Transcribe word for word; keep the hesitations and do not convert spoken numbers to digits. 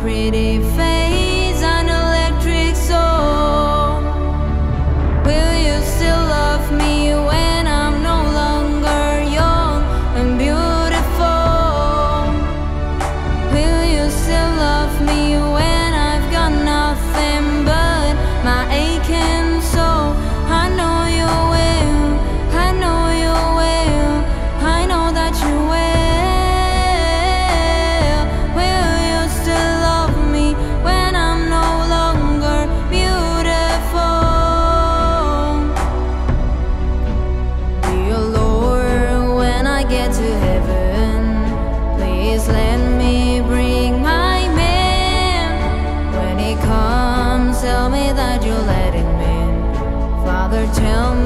pretty face, an electric soul. Will you still love me when I'm no longer young and beautiful? Will you still love me when I've got nothing but my aching soul? I know you will, I know you will, I know that you will. Will you still love me when I'm no longer beautiful? Dear Lord, when I get to heaven, please let me bring my man. When he comes, tell me that you'll let him in. Father, tell me